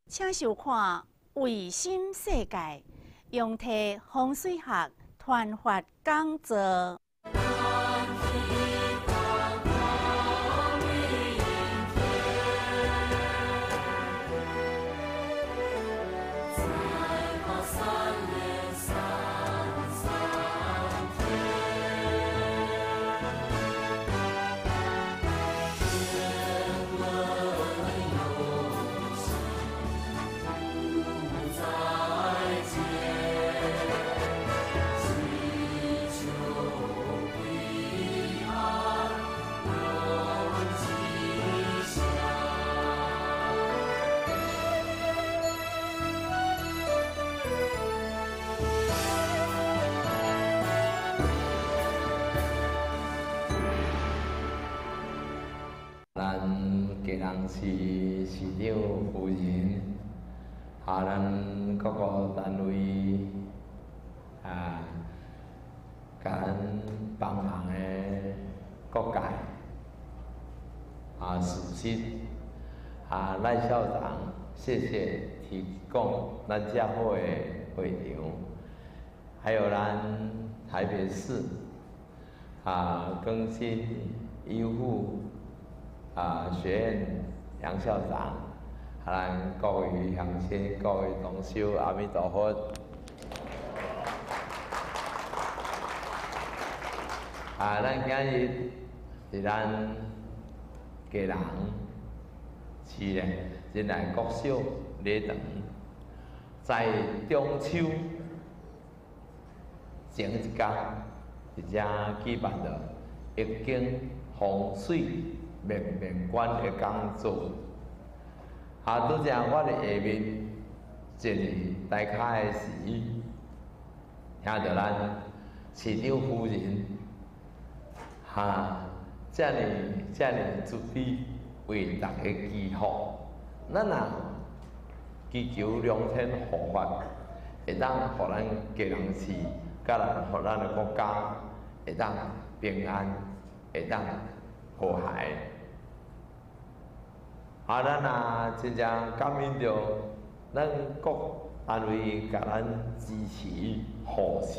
请收看《卫星世界》，用替风水学传发讲座。 是市长夫人，咱各个单位甲咱帮忙的各界事实赖校长，谢谢提供咱遮好的会场，还有咱台北市更新医护学院杨校长，咱各位乡亲、各位同修，阿弥陀佛。咱今日是咱家人市咧，进来国小礼堂，在中秋前一天，一只举办了易经风水面面观的讲座。拄则我伫下面坐伫台骹的时，听到咱市长夫人遮尔注意为大家祈福，咱若祈求良天护法，会当互咱家人市，甲互咱的国家会当平安，会当和谐。咱真正感恩着咱各单位甲咱支持护持。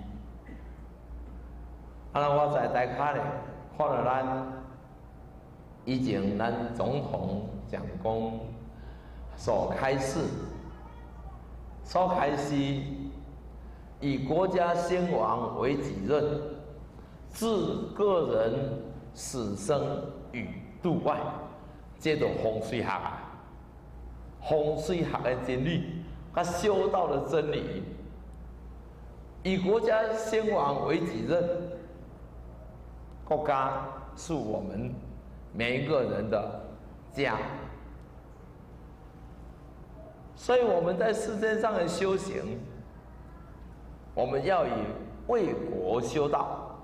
我在台骹咧，看到咱以前咱总统蒋公所开示，以国家兴亡为己任，置个人死生于度外。这种风水学风水学的真理，甲修道的真理，以国家兴亡为己任。国家是我们每一个人的家，所以我们在世间上的修行，我们要以为国修道，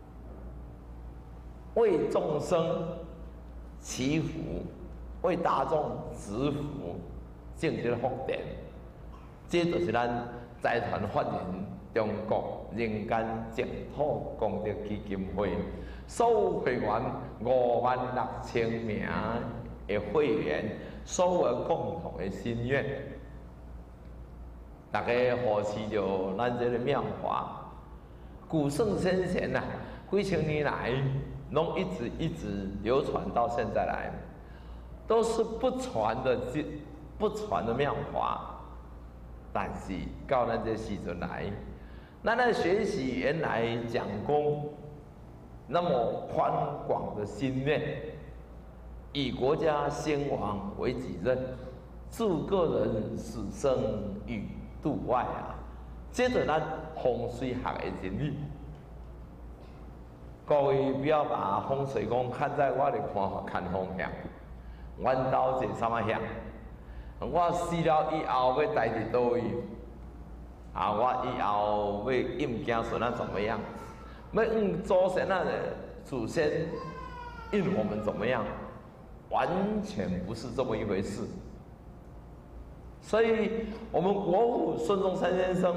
为众生祈福，为大众植福，种这个福田。这就是咱财团法人中国人间净土功德基金会所有会员56000名的会员所有共同的心愿。大家扶持着咱这个妙法，古圣先贤几千年来，拢一直流传到现在来，都是不传的妙法。但是到咱这时阵来，咱来学习原来讲公那么宽广的心愿，以国家兴亡为己任，置个人死生于度外接着咱风水学的真理。各位不要把风水讲看在我的看方向，阮兜坐什么向？我死了以后要待伫倒位？我以后要应子孙怎么样？要祖先祖先应我们怎么样？完全不是这么一回事。所以，我们国父孙中山先生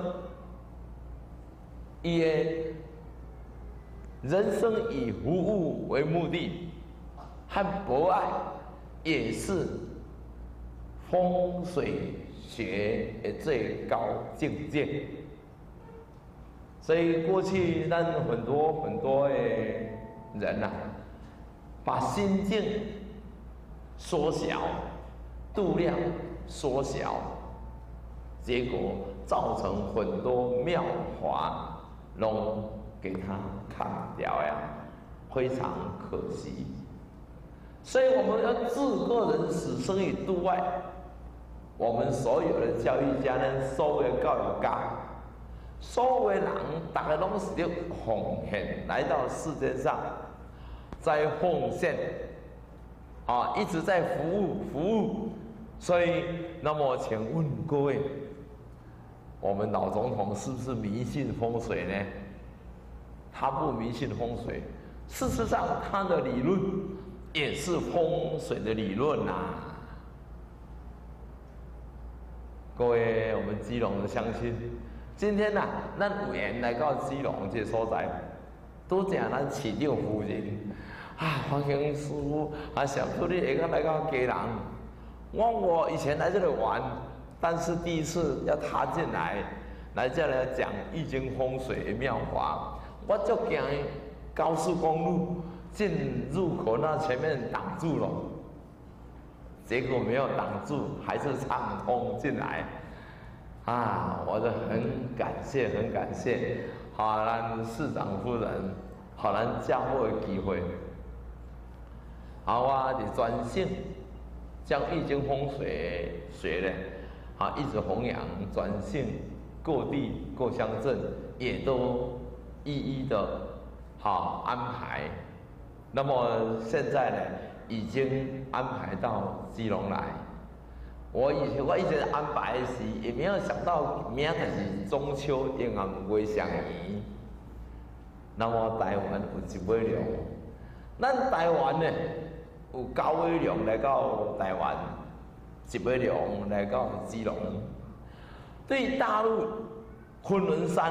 也人生以服务为目的，和博爱也是风水学的最高境界。所以过去咱很多的人呐，把心境缩小，度量缩小，结果造成很多妙法拢给他砍掉呀，非常可惜。所以我们要置个人死生于度外。我们所有的教育家呢，所有的教育家，所有的人，大家拢是要奉献来到世界上，在奉献，一直在服务。所以，那么请问各位，我们老总统是不是迷信风水呢？他不迷信风水，事实上他的理论也是风水的理论呐。各位，我们基隆的乡亲，今天呐，咱有缘来到基隆这所在，拄正咱市长夫人黄兴师傅想说你会来到基隆。我以前来这里玩，但是第一次要踏进来这里讲易经风水的妙法，我就惊高速公路进入口那前面挡住了。结果没有挡住，还是畅通进来，我就很感谢，咱市长夫人，咱教会的机会，我就专心将易经风水学呢，一直弘扬，专心各地各乡镇也都一一的安排。那么现在呢，已经安排到基隆来。我以前安排的时，也没有想到明仔是中秋阴阳月相宜。那么台湾有一尾龙，咱台湾呢有9尾龙来到台湾，1尾龙来到基隆。对大陆昆仑山，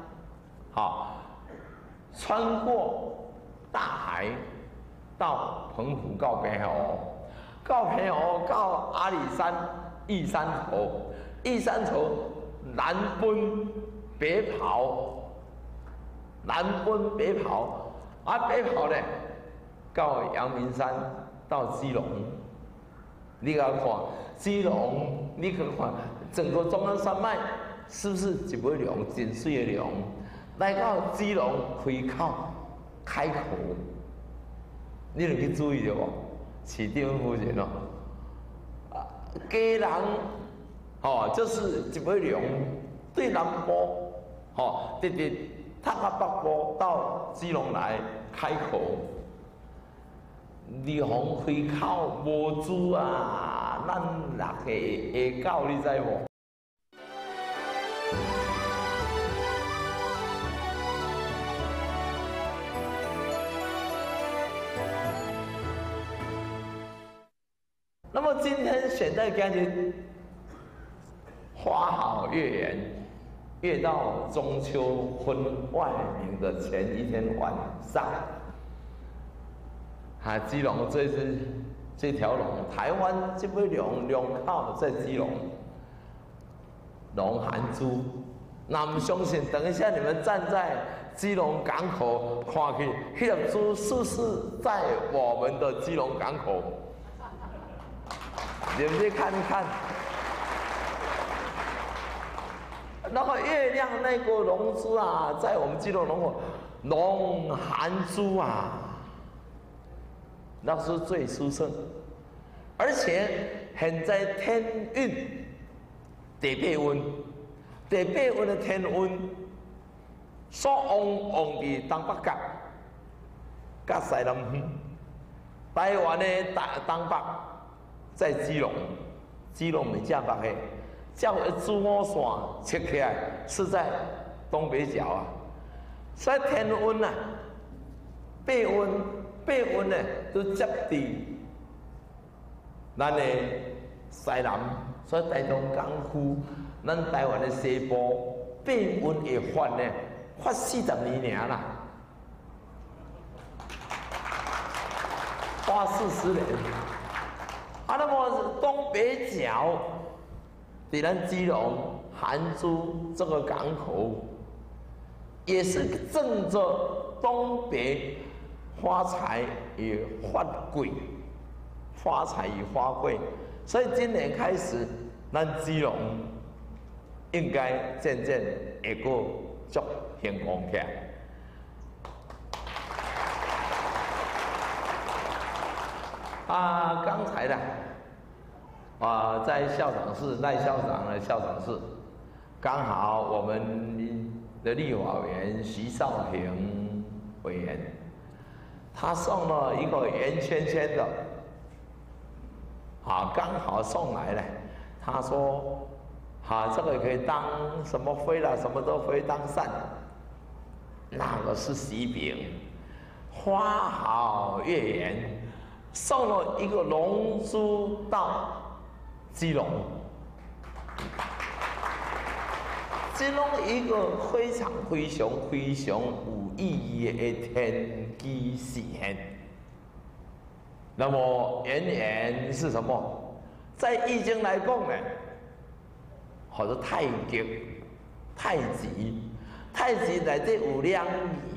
穿过大海。到澎湖到澎湖，到阿里山玉山头，南奔北跑，北跑呢，到阳明山，到基隆。你来看基隆，你去看整个中央山脉，是不是一尾龙真水的龙？来到基隆开口。你有去注意到无？市长夫人家人就是一尾龙对南部，直踏到北部到基隆来开口，二洪开口无珠啊！咱6个下狗，你知无？那么今天选在今日花好月圆，越到中秋婚外明的前一天晚上，基隆这条龙，台湾这尾龙口在基隆，龙含珠。那不相信，等一下你们站在基隆港口看去，那粒珠是不是在我们的基隆港口？你们去看一看，那个月亮那个龙珠在我们基隆龙含珠那是最殊胜，而且现在天运第8运的天运，所旺伫东北角，甲西南方，台湾的东北。在基隆美正北的，叫珠母线切起来是在东北角所以天运8运呢都接伫咱的西南，所以台东港区，咱台湾的西部8运会发呢，发40年尔啦，花40年。 那么东北角，在咱基隆含珠这个港口，也是正着东北发财与发贵，发财与发贵。所以今年开始，咱基隆应该渐渐会过足兴旺起来。刚才呢，在校长室赖校长的校长室，刚好我们的立法委员徐少平委员，他送了一个圆圈圈的，刚好送来了。他说，这个可以当什么灰了，什么都可以当伞。那个是喜饼，花好月圆。送了一个龙珠到基隆，基隆一个非常有意义的天机实现。那么圆圆是什么？在易经来讲呢，或者太极，太极内底有两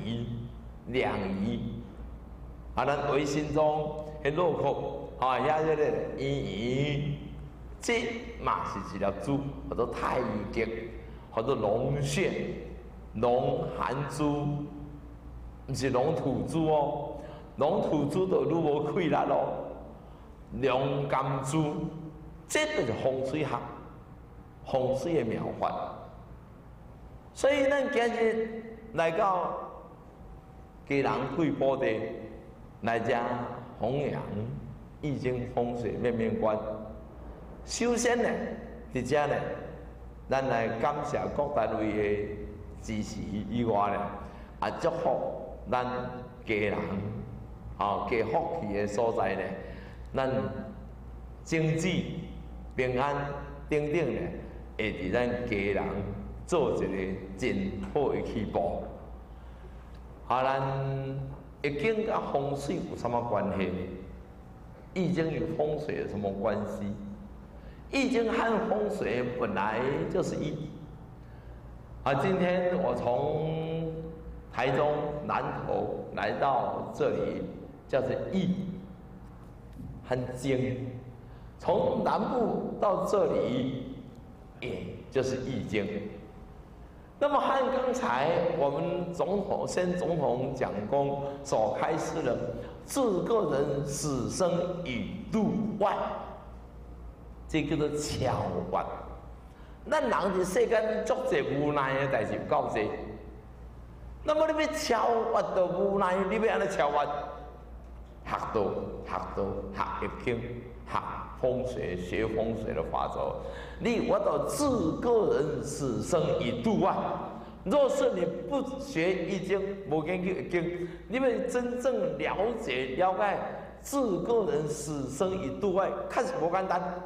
仪，咱微信中。迄落库，遐个圆，这嘛是一粒珠，叫做太极，叫做龙穴，龙含珠，不是龙吐珠哦，龙吐珠就愈无气力咯。龙甘珠，这就是风水学，风水的妙法。所以咱今日来到基隆贵宝地来遮。弘扬易经风水面面观。首先呢，伫遮呢，咱来感谢各单位的支持以外呢，祝福咱家人加福气的所在呢，咱经济平安等等呢，会伫咱家人做一个真好的起步。咱易经跟风水有什么关系？易经与风水有什么关系？易经和风水本来就是一。今天我从台中南投来到这里，叫做易和经。从南部到这里，也就是易经。那么和刚才我们总统蒋公所开始的自个人死生与度外，这叫做超越。咱人伫世间足侪无奈的代志有够侪，那么你要超越到无奈，你要安尼超越？学易经，学风水，学风水的法则。你我到自个人死生以度外。若是你不学易经，无研究易经，你要真正了解自个人死生以度外，确实无简单。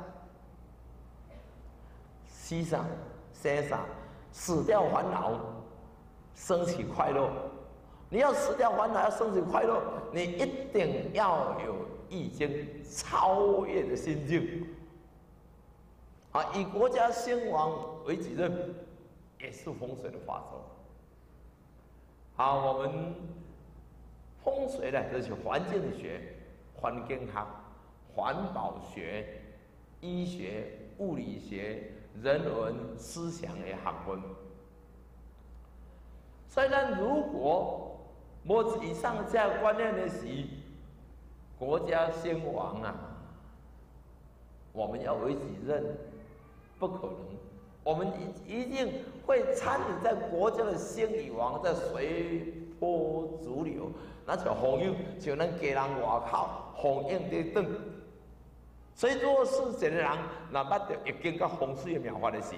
死啥生啥，死掉烦恼，升起快乐。你要死掉烦恼，要升起快乐，你一定要有易经超越的心境。以国家兴亡为己任，也是风水的法则。我们风水呢，就是环境学、环境学、环保学、医学、物理学、人文思想的学问。所以咱如果无以上这样观念的时，国家兴亡我们要为己任，不可能。我们一定会参与在国家的兴与亡，在随波逐流。那像风影，像咱家人外口风影在转。所以，若是一个人若捌到易经甲风水的妙法的时，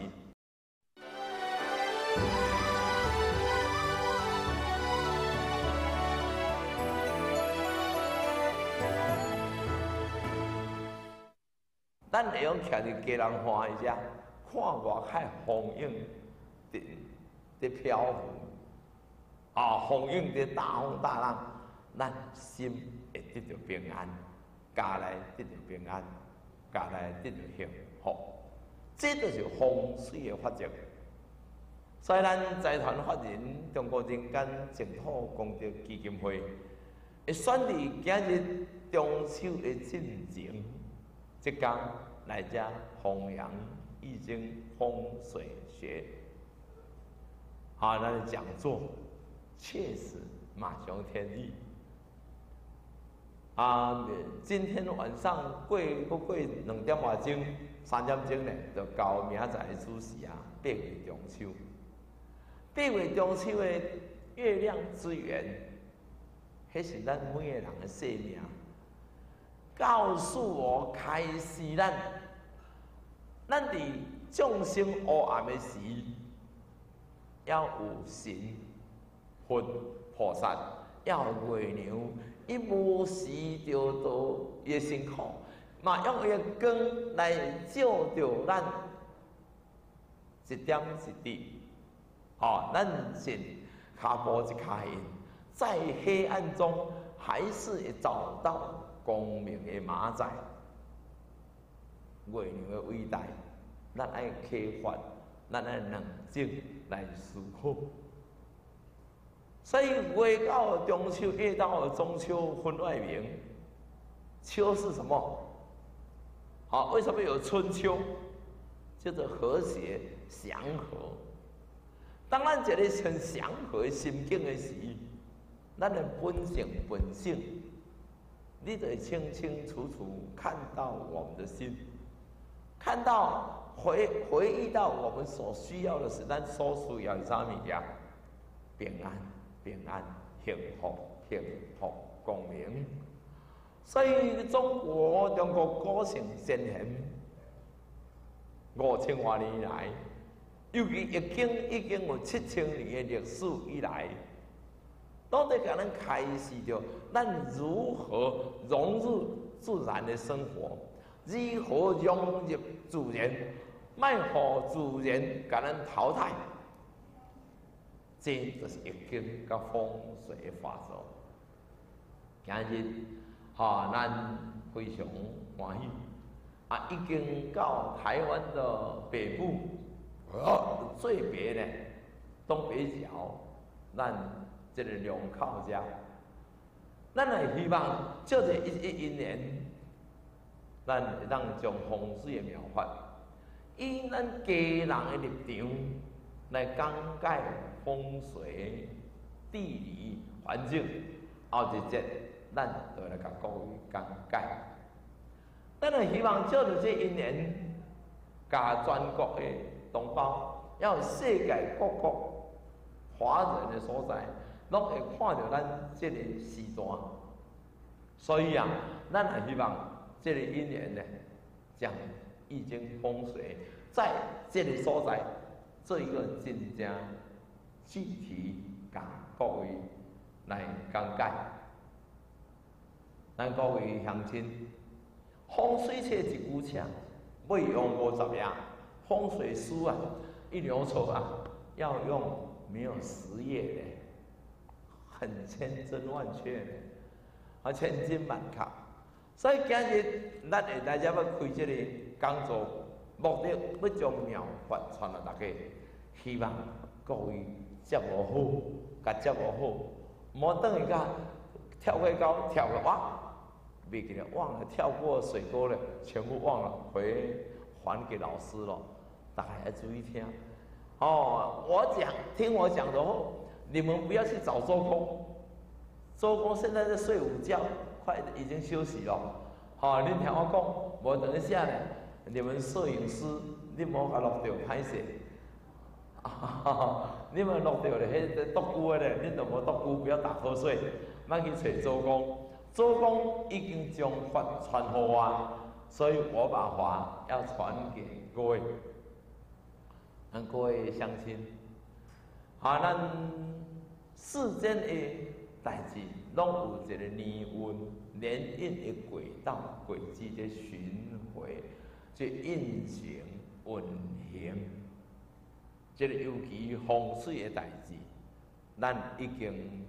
咱会用徛伫家人欢一下。看外海风影在漂浮，风影在大风大浪，咱心会得到平安，家内得到平安。 家来得到幸福，这就是风水的法则。所以，咱财团法人中国人间净土功德基金会会选伫今日中秋的进前，即天来遮弘扬易经风水学，咱的讲座确实马熊天意。今天晚上过2点外钟、3点钟呢，就到明仔的主时8月中秋。8月中秋的月亮之圆，迄是咱每个人的生命，告诉我开始咱伫众生黑暗的时，要有神、佛、菩萨，要有月亮，伊无时着到伊的辛苦，嘛用伊的光来照着咱一点一滴。咱是脚步一脚印，在黑暗中还是会找到光明的马仔。月亮的伟大，咱爱启发，咱爱冷静来思考。所以月到中秋，月到中秋分外明。秋是什么？为什么有春秋？叫做和谐祥和。当咱一个很祥和心境的时，咱的本性，你就会清清楚楚看到我们的心，看到回忆到我们所需要的是咱所需要的啥物件？平安，幸福，光明。所以中国古圣先贤5000多年来。尤其易经已经有7000年的历史以来，都在给咱开示着咱如何融入自然的生活，如何融入自然，卖互自然给咱淘汰。这就是易经甲风水的法则。今日咱非常欢喜，已经到台湾的北部。最别呢，东北角，咱这个龙口遮，咱也希望借着一年，咱会当将风水的妙法，以咱家人的立场来讲解风水、地理环境。后一节，咱就来甲各位讲解。咱也希望借着这一年，甲全国的同胞，要有世界各国华人的所在，拢会看到咱这个时段。所以咱也希望这个一年呢，将易经风水在这个所在做一个真正具体甲各位来讲解。咱各位乡亲，风水册一句册，要用50页。风水书一牛丑要用没有10页的，很千真万确的，千金万卡。所以今日咱会来这要开这个讲座，目的要将妙法传给大家，希望各位接无好，甲接无好，莫等于甲跳过高跳过未记得忘了跳过水沟了，全部忘了还给老师了。大家要注意听听我讲的后，你们不要去找周公。周公现在在睡午觉，已经休息了。你听我讲，无等一下呢，你们摄影师，你莫甲录到歹势。你们录到咧，迄独孤的咧，恁就无独孤，不要打瞌睡，莫去找周公。周公已经将法传给我，所以我把法要传给各位。各位乡亲，咱世间的代志，拢有一个年运、年运的轨道、轨迹的巡回，即运行、运行。这个尤其风水的代志，咱已经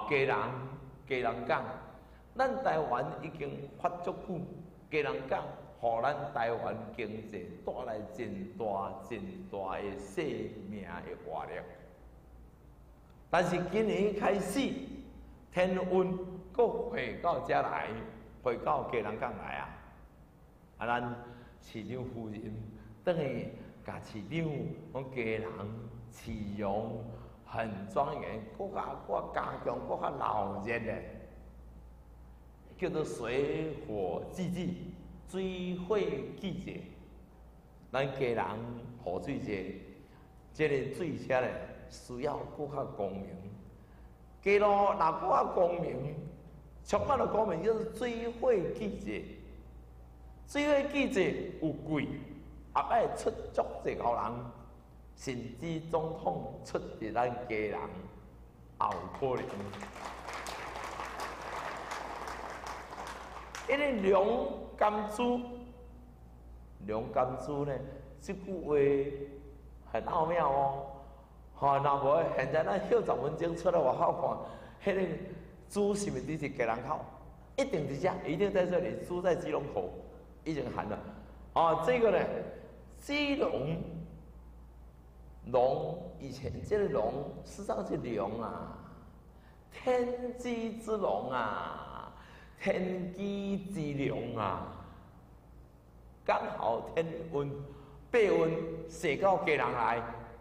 家人讲，咱台湾已经发足久，家人讲互咱台湾经济带来真大的生命的活力。但是今年开始，天温搁回到遮来，回到基隆港来啊！啊，咱市长夫人等于甲市长讲基隆市容很庄严，搁加强搁较闹热的，叫做水火季节。水火季节，咱家人雨水节，这个水车咧需要搁较光明。街路若搁较光明，充满了光明，就是水火季节。水火季节有贵，也摆出足济高人，甚至总统出伫咱家人也有可能。因为良甘珠呢，这句话很奥妙哦。吼，若无现在咱休10分钟出来外口看，迄个珠是毋是伫家人口？一定伫遮，一定在这里。珠在基隆口已经喊了。哦，这个呢，基隆龙以前这个龙，事实上是龙啊，天机之龙啊。天机之龙啊，刚好天温、八温射到家人来，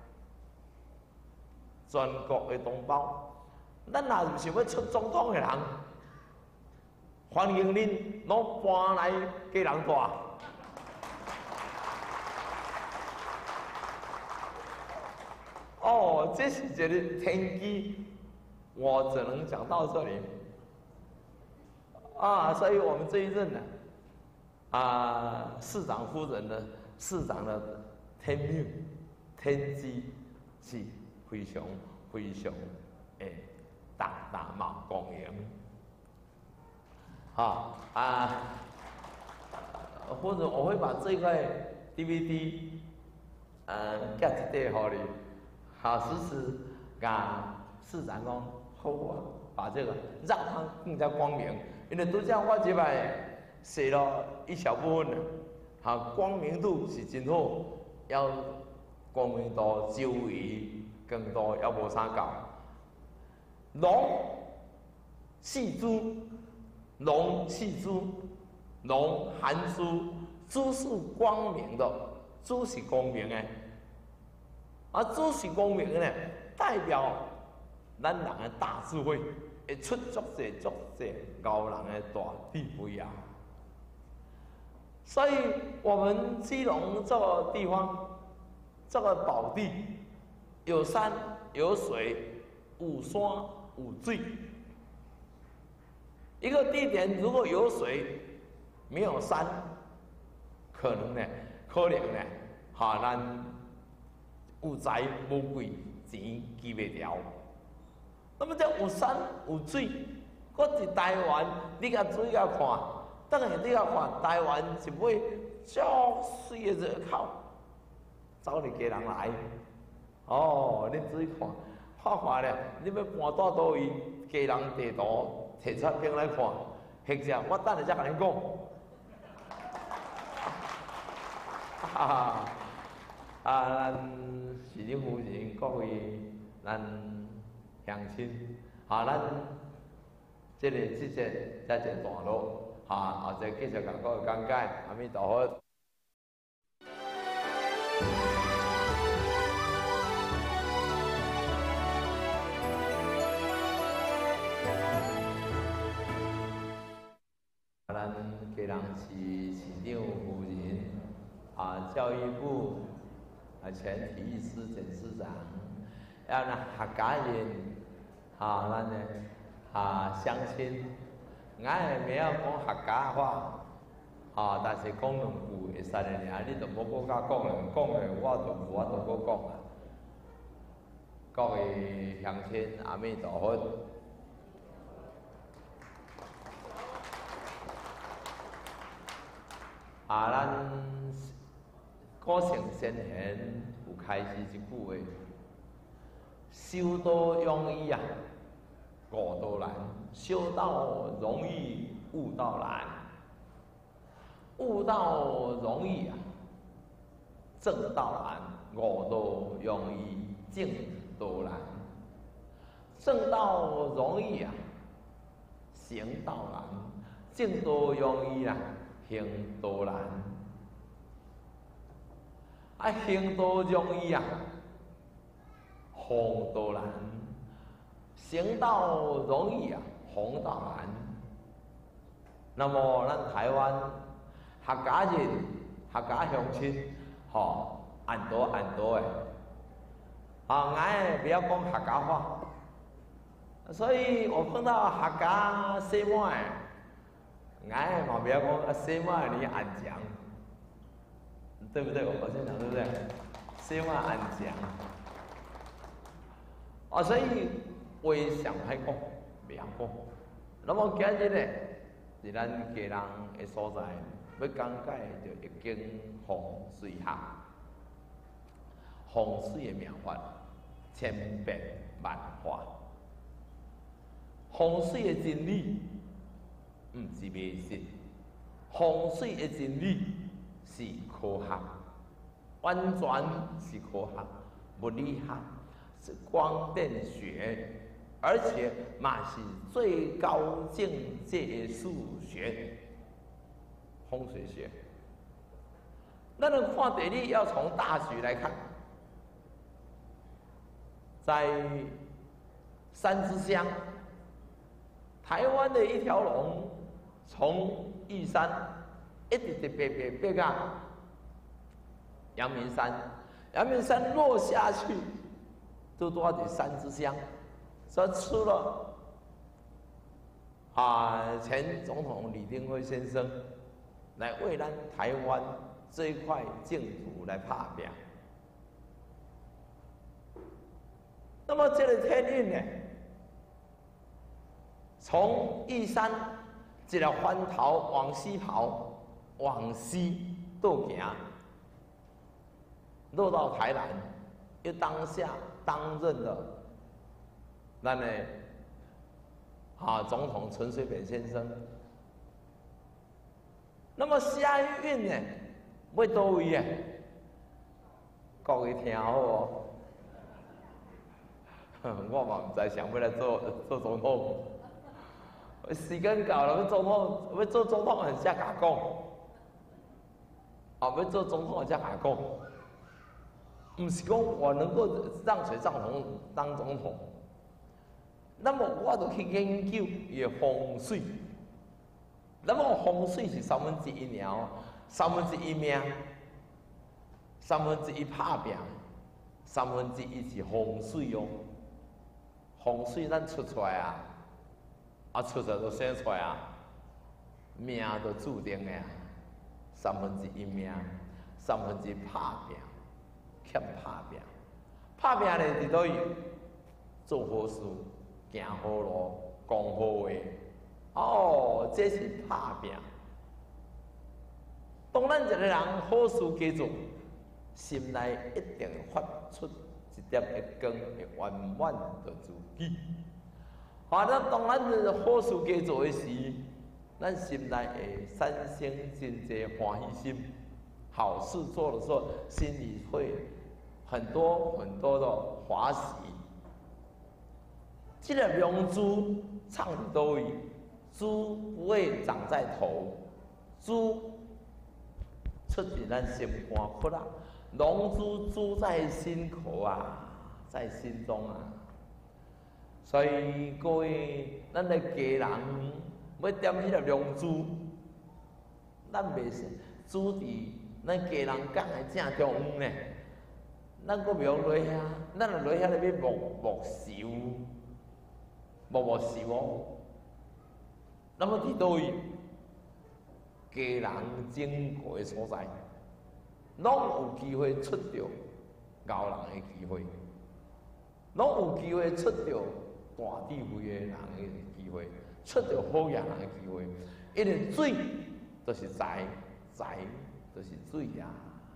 全国的同胞，咱若是想要出总统的人，欢迎恁拢搬来家人住。哦，这是一个天机，我只能讲到这里。啊，所以我们这一任呢，市长夫人呢，市长的天命、天机是非常诶大嘛公平。或者我会把这块 DVD 夹一块互你，时甲市长讲，好啊，把这个让它更加光明。因为拄则我即摆写了一小部分了，光明度是真好，要光明度周围更多，还无啥够。龙系珠，龙系珠，龙含珠，珠是光明的，珠是光明的，珠是光明的呢，代表咱人的大智慧。会出足济高人的大智慧啊！所以，我们基隆这个地方，这个宝地，有山有水，有山有水。一个地点如果有水，没有山，可能呢，咱有财无贵，钱积袂牢。那么这有山有水，搁伫台湾，你甲水甲看，等下你甲看台湾一尾足水的热口，走你家人来。哦，你注意看，看咧，你要搬到倒位，家人地图摕出边来看，或者我等下才甲你讲。咱市长夫人各位，咱。乡亲，咱这个节才一段落，后再继续甲各位讲解。阿弥陀佛。咱家人是市长夫人，教育部前体育司前司长。咱客家人，咱的乡亲，俺的名讲客家话，但是讲两句会使的尔，你就无搁甲讲了，讲了我就无法度搁讲啊。各位乡亲，阿弥陀佛。咱古圣先贤有开始一句话。修道容易啊，悟道难；修道容易，悟道难。 悟道容易啊，正道难；悟道容易，正道难。正道容易啊，行道难；正道容易啊，行道难。行道容易啊，弘道难；行道容易啊，弘道难。那么，咱台湾客家人、客家乡亲，按多的，俺不要讲客家话。所以我碰到客家西马的，俺嘛不要讲西马你安讲，对不对？我先讲对不对？西马安讲，所以话上歹讲，袂晓讲。那么今日呢，是咱家人的所在，要讲解就易经风水学，风水的妙法千变万化。风水的真理，不是迷信。风水的真理是科学，完全是科学，物理学是光电学，而且嘛是最高境界的数学，风水学。咱们看地理要从大学来看，在三支乡。台湾的一条龙，从玉山一直爬到阳明山，阳明山落下去，就多少三支乡，所以出了前总统李登辉先生来为咱台湾这一块净土来打拼。那么这个天运呢？从玉山一个翻头往西跑，往西倒行，落到台南，又当下担任了咱的总统陈水扁先生。那么下一运呢，要倒位啊？各位听好哦，我嘛唔知想要来做总统。时间到了，要做总统，人才甲讲，要做总统，人才甲讲，不是讲我能够让谁当总统，那么我就去研究伊的风水。那么风水是1/3鸟，1/3命，1/3拍拼，1/3是风水哦。风水咱出来啊，出来就生出来啊，命就注定的啊，1/3命，1/3拍拼，欠拍拼。拍拼呢，伫倒位做好事，行好路，讲好话，这是拍拼。当咱一个人好事加做，心内一定发出一点的光，会圆满着自己。当咱好事加做的时，咱心内会产生真侪欢喜心。好事做的时候，心里会很多的欢喜。这个龙珠藏伫倒位？珠不会长在头，珠出自咱心肝骨啊。龙珠珠在心口啊，在心中啊。所以各位，咱的家人要点迄个龙珠，咱袂是珠伫咱家人讲的正中央呢。咱阁袂用落遐，咱若落遐咧要木寿，木寿哦。那么伫倒位，家人经过的所在，拢有机会出着高人的机会，拢有机会出着大智慧的人的机会，出着好人的机会。因为水就是财，财就是水呀。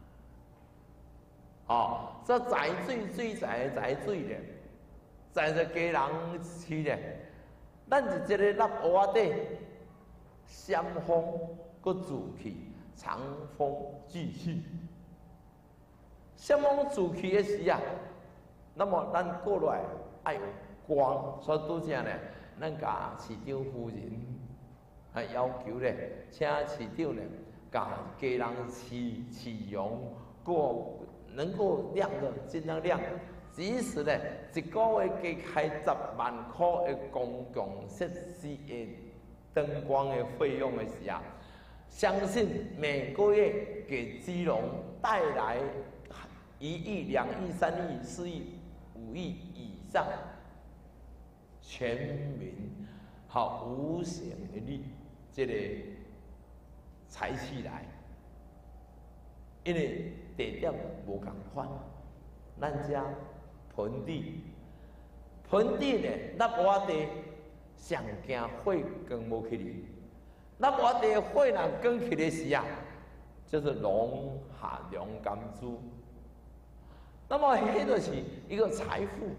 这财水水财财水咧，在这家人市咧。咱是一个lap蚵仔底，扇风搁自去， 长风聚气。什么主气的时啊？那么咱过来爱有光，所以拄则呢，咱甲市长夫人要求咧，请市长咧，甲家人饲养，能够亮的尽量亮。即使呢，一个月加开10万块的公共设施的灯光的费用的时啊，相信每个月给基隆带来1亿、2亿、3亿、4亿、5亿以上全民无形的力，这个财气来，因为地点无共款，咱遮盆地呢，咱挖地上惊火光无去哩，咱挖地火若光去的时啊，就是龙下龙甘珠。那么，迄就是一个财富。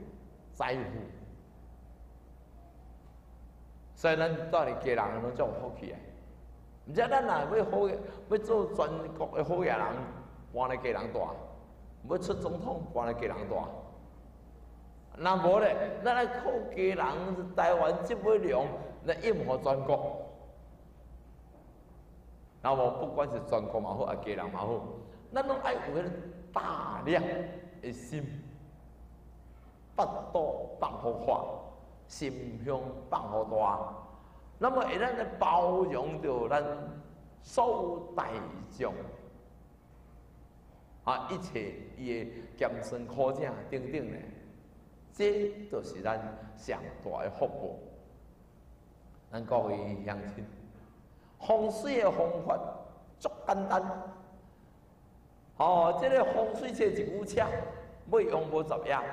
所以咱住咧家人拢足有福气诶。毋知咱若要做全国诶好野人，搬来家人住；要出总统，搬来家人住。若无咧，咱来靠家人台湾这尾量来应付全国。那么不管是全国嘛好，家人嘛好，咱拢爱有迄个大量的心，腹肚放互宽，心胸放互大，那么会咱来包容着咱所有大众一切伊的艰酸苦痛等等咧，这就是咱上大的福报。咱各位乡亲，风水的方法足简单。这个风水车一股车，要用无10样。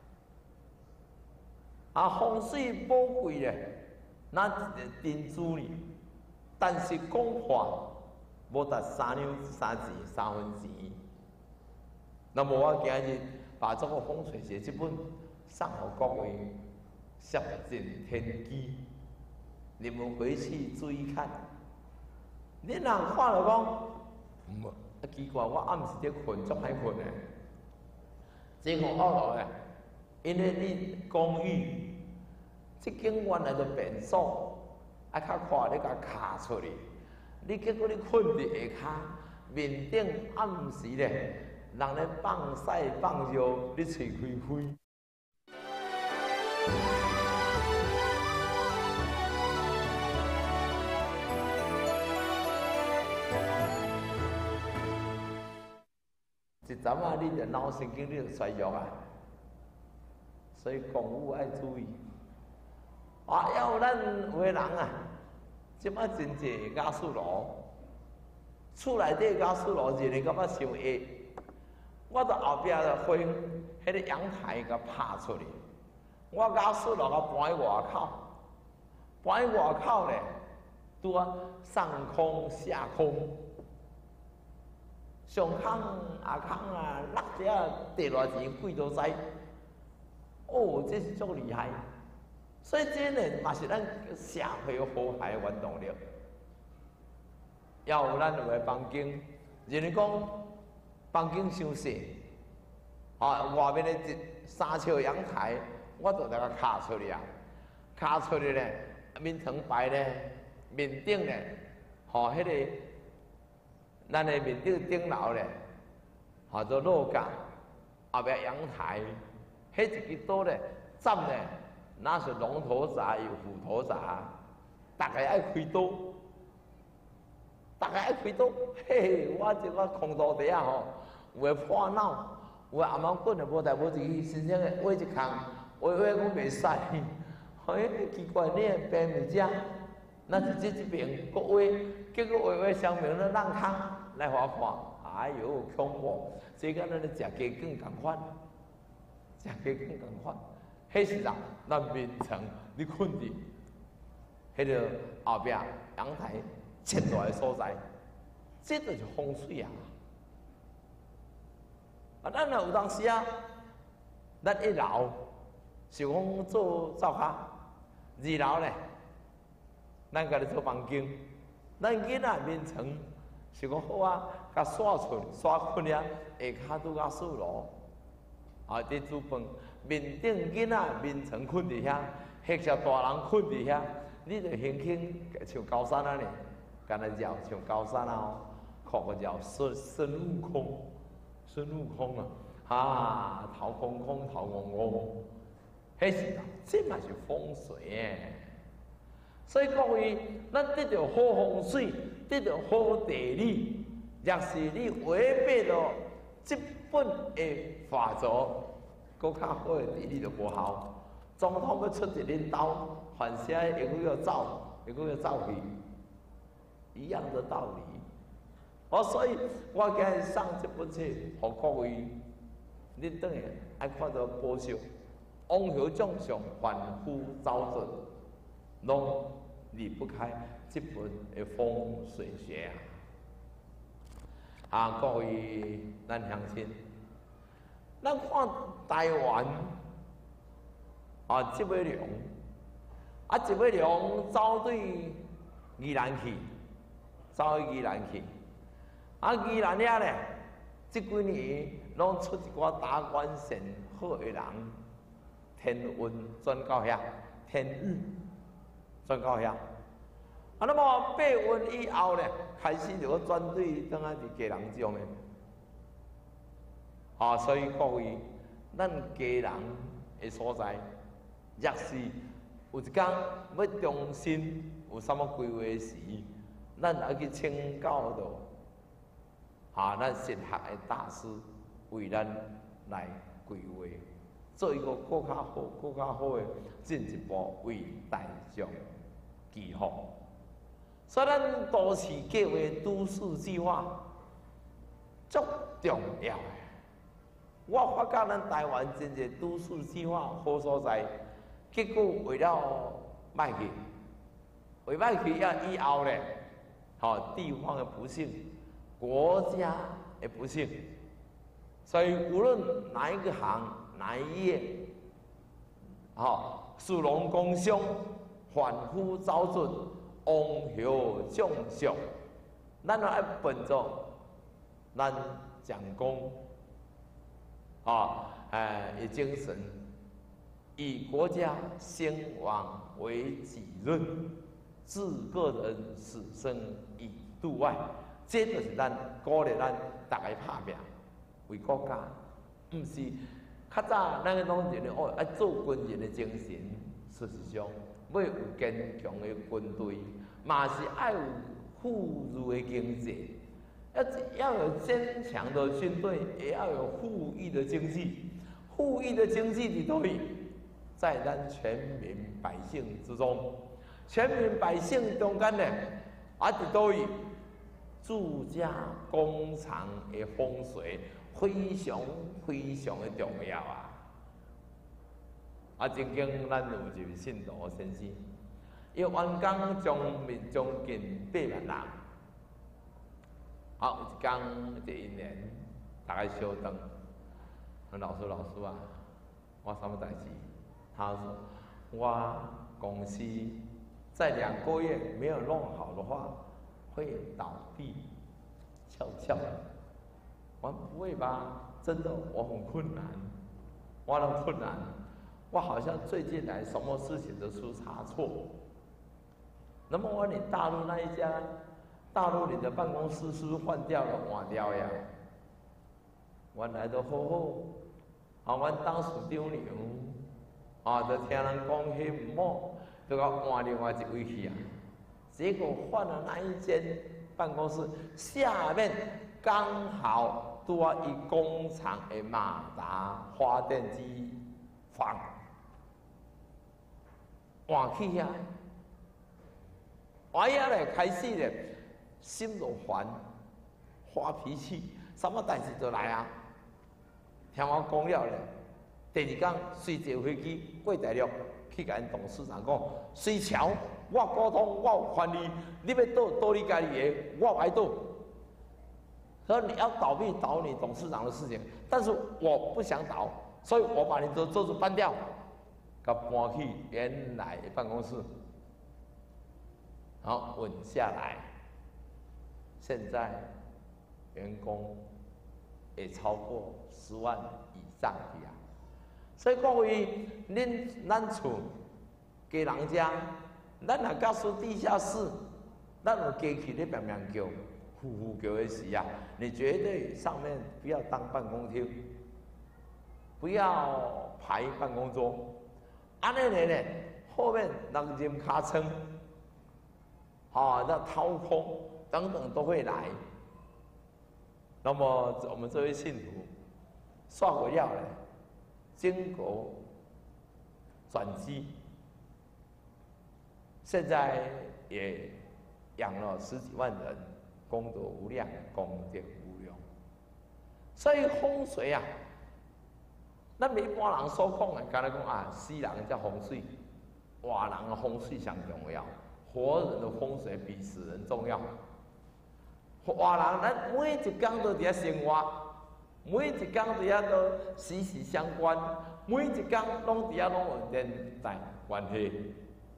风水宝贵咧，那一个珍珠呢，但是讲话无达3两3钱3分钱。那么我今日把这个风水学这本送给各位，摄尽天机，你们回去注意看。你人看了讲，奇怪，我暗时在困，足歹困诶。结果后来，因为你公寓这间原来就便所，较快你甲卡出去，你结果你困伫下骹，面顶暗时咧，人咧放屎放尿，你喙开开。一阵啊，你的脑神经你就衰弱啊，所以公务爱注意。要有咱有个人啊，即摆真济雅士炉，厝内底雅士炉热的感觉伤热，我到后壁就花迄个阳台甲拍出去，我雅士炉甲搬喺外口，搬喺外口咧，拄啊上空下空。上空下空啊，落只地偌钱贵都知。这是足厉害。所以这呢，嘛是咱社会和谐的原动力。要有咱有个房间，人哋讲房间伤小，外面的3尺阳台，我就甲它卡出去啊，卡出去咧，面床摆咧，面顶咧，迄个。咱的面顶顶楼咧，做落架，后壁阳台，迄一支刀咧，站咧，那是龙头闸有虎头闸，大家爱开刀，嘿，我这个空刀底啊有诶破脑，有诶阿毛棍诶无代无志，身上诶挖一空，挖讲袂使，奇怪，你诶病毋只，那是这边个挖，结果挖上面咧烂空。来互我看，哎呦，恐怖！这个咱咧食鸡羹共款，食鸡羹共款。迄时啊，咱眠床你困伫迄个后壁阳台切大的所在，这就是风水啊！咱若有当时啊，咱1楼是讲做灶骹，2楼咧，咱家己做房间，咱囡仔眠床。 是讲好啊，甲刷困了，下骹拄甲四路，伫煮饭，面顶囡仔面床困伫遐，或者大人困伫遐，你着轻轻像高山啊呢，干那绕像高山啊，看个绕孙悟空啊，头空空头嗡嗡，迄是这嘛是风水诶。所以各位，咱得到好风水，得到好地理，若是你违背了基本的法则，搁较好的地理就无效。总统要出一领刀，反射会搁要走，会搁要走去，一样的道理。所以我今日送这本册，互各位，恁等下爱看到报销，往后将上凡夫走准。拢离不开这本的风水学啊！各位咱乡亲，咱看台湾这尾龙，这尾龙走对宜兰去，走去宜兰去，宜兰遐咧，这几年拢出一寡达官显好的人，天运转到遐，天日。转到遐，那么八运以后呢，开始就转对当啊是家人种的，所以各位，咱家人的所在，若是有一天要重新有啥物规划时，咱要去请教到咱神学的大师为咱来规划，做一个更较好的进一步为大众祈福。所以咱都市计划、都市计划足重要的。我发觉咱台湾真侪都市计划好所在，结果为了卖去，为卖去以后咧，地方的不幸，国家的不幸。所以无论哪一个行、哪一业，殊荣工商，凡夫走准，往后向上，咱要爱本着咱讲公的精神，以国家兴亡为己任，置个人死生以度外。这就是咱鼓励咱大家拍拼。为国家，毋是较早咱个拢认为爱做军人的精神。事实上，要有坚强的军队，嘛是爱有富裕的经济，要有坚强的军队，也要有富裕的经济。富裕的经济伫倒位？在咱全民百姓之中，全民百姓中间呢，伫倒位？住家工厂的风水非常非常的重要曾经咱有一位信徒先生，伊员工将近8万人，有一天这一年，大家稍等，老师啊，我什么代志？他说我公司在2个月没有弄好的话。会倒闭，翘。我不会吧？真的，我很困难，我很困难。我好像最近来什么事情都出差错。那么我你大陆那一家，大陆你的办公室是不是换掉了、换掉呀？原来都好，我当时丢牛，就听人讲迄唔好，就甲换另外一位去啊。结果换了那一间办公室，下面刚好多一工厂的马达发电机房，换去遐，换遐咧开始咧心就烦，发脾气，什么代志都来啊！听我讲了咧，第2天随坐飞机过大陆，去甲因董事长讲，随桥。我沟通，我有权利，你要倒你家己的，我来倒。所以你要倒闭倒你董事长的事情，但是我不想倒，所以我把你的桌子搬掉，给搬去原来的办公室，然后稳下来。 现在员工也超过10万以上去啊。所以各位，咱厝家人家，咱若到处地下室，咱有机器咧乒乒叫、呼呼叫的时啊，你绝对上面不要当办公厅，不要排办公桌，安尼呢，后面人人卡称，那掏空等等都会来。那么我们这位信徒刷过药了，经过转机，现在也养了10几万人，功德无量，功德无量。所以风水啊，咱一般人所讲的，敢若讲啊，死人才风水，活人的风水上重要，活人的风水比死人重要。活人咱每一天都伫遐生活，每一天都遐都息息相关，每一天拢伫遐拢有连带关系。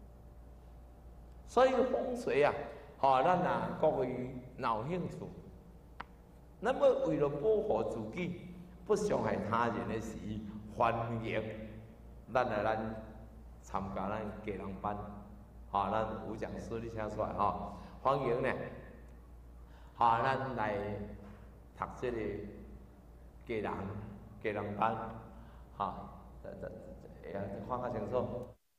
所以风水啊，咱啊各位若有兴趣，咱要为了保护自己，不伤害他人的时，欢迎咱参加咱家人班，咱有讲师你请出来欢迎呢。咱来读这个家人班，看较清楚。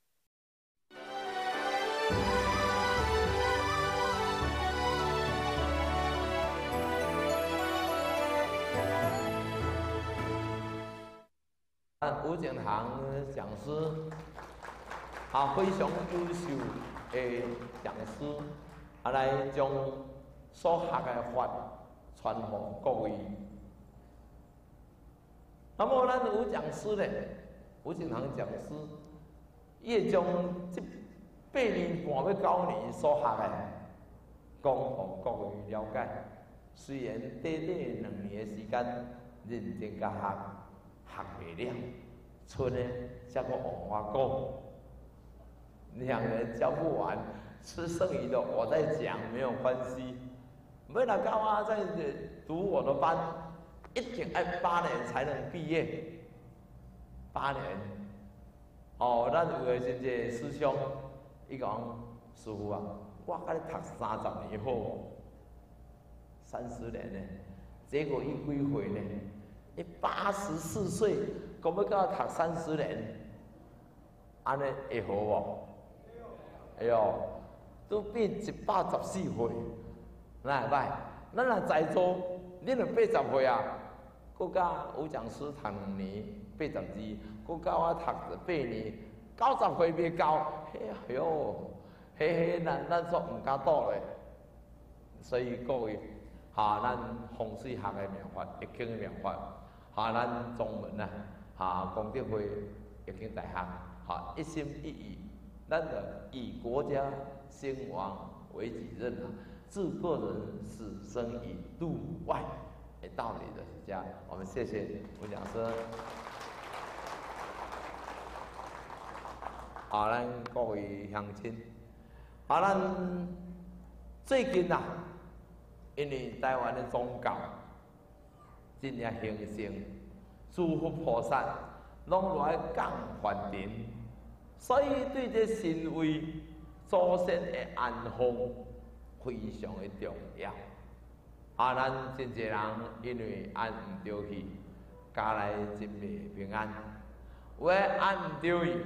吴景堂讲师，非常优秀的讲师，来将所学的法传给各位。那么咱有讲师呢，吴景堂讲师，也将这8年半要9年所学的，讲给各位了解。虽然短短2年的时间，认真甲学袂了，剩的才搁往外讲，2人教不完，吃剩余的我再讲没有关系。要若到我在读我的班，一定要8年才能毕业。8年，咱有个真济师兄，伊讲师傅啊，我甲你读30年好，30年呢，结果伊几岁呢？伊84岁，讲要甲我读30年，安尼会好无？哎呦，都变114岁。那会歹，咱若在座，恁若80岁啊，佮甲吴讲师读2年，82，佮甲我读8年，90岁未到，哎呦，咱煞唔敢倒咧。所以各位，咱风水学的命法、易经的命法，咱中文啊，功德会易经大学，一心一意，咱就以国家兴亡为己任治个人死生以度外的道理就是这样。我们谢谢吴讲师。咱各位乡亲，咱最近因为台湾的宗教真正兴盛，诸佛菩萨拢来讲法庭，所以对这神位祖先的安放非常的重要。咱真侪人因为安唔着去，家内真袂平安。有诶安唔着去，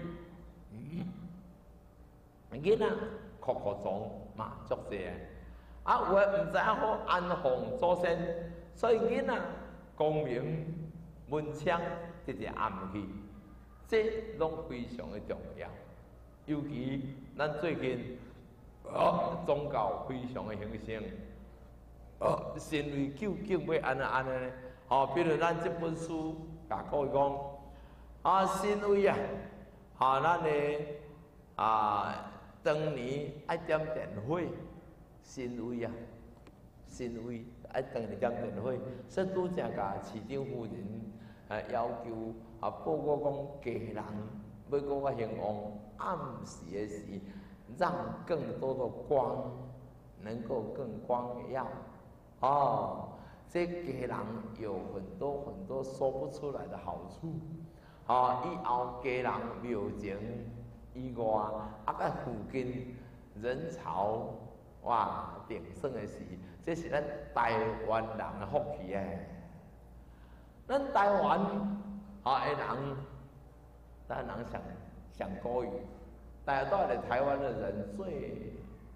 囡仔哭哭撞嘛足济有诶唔知影好安放祖先，所以囡仔光明文昌直直暗去，这拢非常的重要。尤其咱最近宗教非常的兴盛，神位究竟要安尼呢？比如咱这本书甲各位讲，神位咱的当年爱点电火，神位爱当年点电火，所以拄正甲市长夫人要求报告讲家人要搁较兴旺，暗时的时，让更多的光能够更光耀哦，这家人有很多很多说不出来的好处。哦，以后家人庙前以外，甲附近人潮哇鼎盛的时，这是咱台湾人的福气诶。咱台湾的人，咱人上古语，大家都来台湾的人最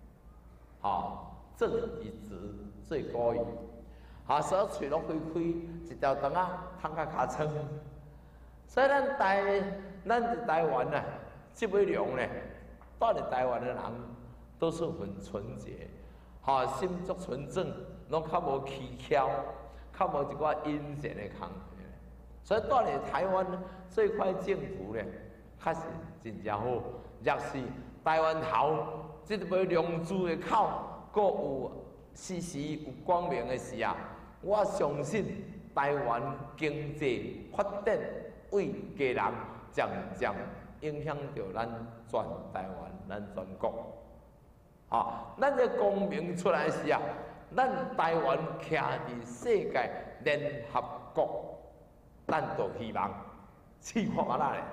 正一直最古语，所以喙拢开开，一条肠啊，通甲尻川。所以咱伫台湾啊，这尾龙呢，住伫台湾的人都是很纯洁，心足纯正，拢较无蹊跷，较无一寡阴险的空气。所以住伫台湾这块净土呢，确实真正好。若是台湾头这尾龙珠的口，阁有时时有光明的时啊，我相信台湾经济发展。为家人渐渐影响着咱全台湾、咱全国。咱这光明出来时啊，咱台湾徛伫世界联合国，咱就希望试看下咧。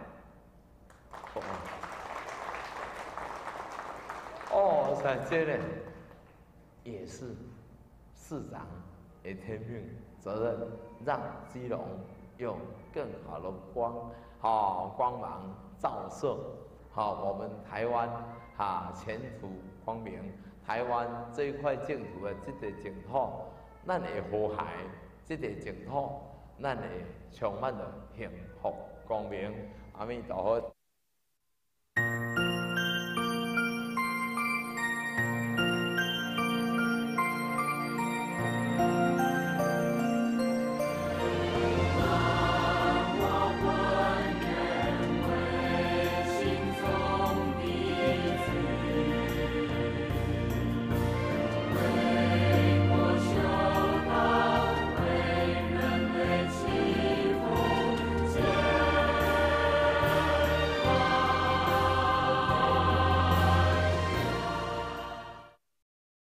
在这呢，也是市长的天命责任，让基隆用更好的光芒照射，我们台湾前途光明。台湾这一块净土的这个净土，咱会和谐，这个净土，咱会充满着幸福光明。阿弥陀佛。